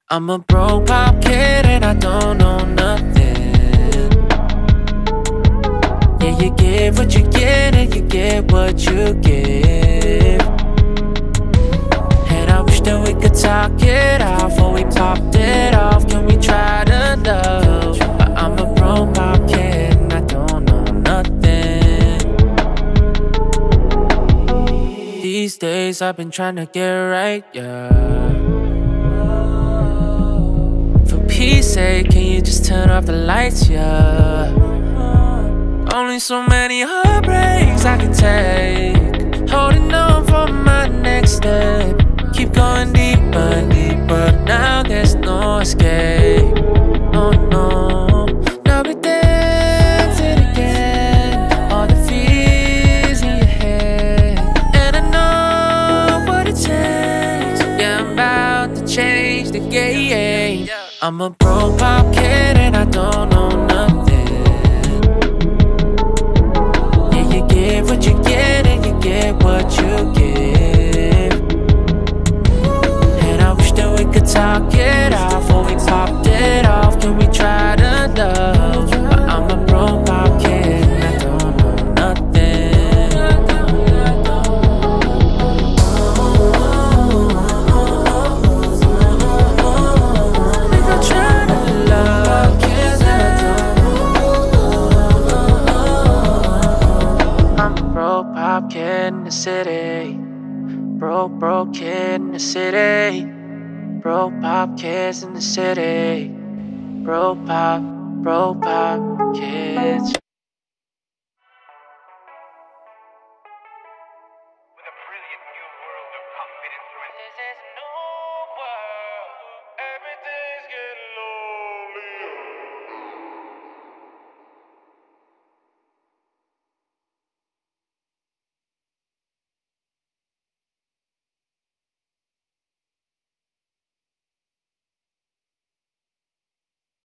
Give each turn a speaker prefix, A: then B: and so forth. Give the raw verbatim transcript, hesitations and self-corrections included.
A: I'm a broke pop kid and I don't know nothing. Yeah, you give what you get and you get what you give. And I wish that we could talk it out before we popped it off. Can we try to love? But I'm a broke pop kid and I don't know nothing. These days I've been trying to get right, yeah. For peace sake, can you just turn off the lights, yeah? Only so many heartbreaks I can take. Holding on for my next step. Keep going deeper and deeper. Now there's no escape. Oh no, now we're dancing again. All the fears in your head. And I know what it takes. Yeah, I'm about to change the game. I'm a broke pop kid and I don't know nothing. Yeah, you give what you get and you get what you give. And I wish that we could talk it out before we popped it off. Can we try to love? But I'm a broke pop kid and I don't know nothing. We gon' try to love, kids and I don't know. I'm a broke pop kid in the city. Broke, broke kid in the city. Broke pop kids in the city. Broke pop, broke pop kids.
B: With a brilliant new world of pop fitted through it.
A: This is new